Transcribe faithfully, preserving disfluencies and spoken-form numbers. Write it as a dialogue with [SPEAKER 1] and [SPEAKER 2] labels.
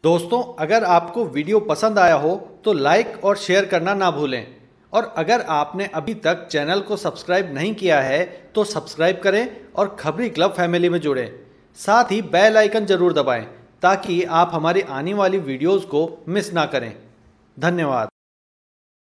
[SPEAKER 1] दोस्तों, अगर आपको वीडियो पसंद आया हो तो लाइक और शेयर करना ना भूलें। और अगर आपने अभी तक चैनल को सब्सक्राइब नहीं किया है तो सब्सक्राइब करें और खबरी क्लब फैमिली में जुड़ें। साथ ही बेल आइकन जरूर दबाएं ताकि आप हमारी आने वाली वीडियोस को मिस ना करें। धन्यवाद।